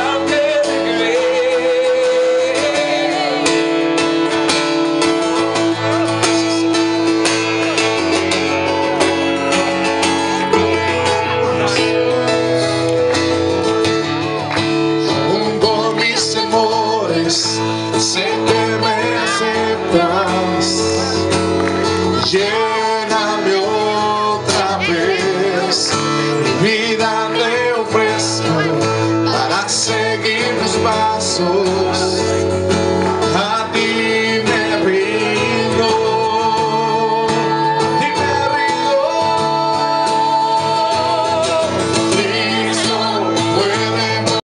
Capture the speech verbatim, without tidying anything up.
Sé que me aceptas, lléname otra vez, mi vida te ofrezco para seguir tus pasos.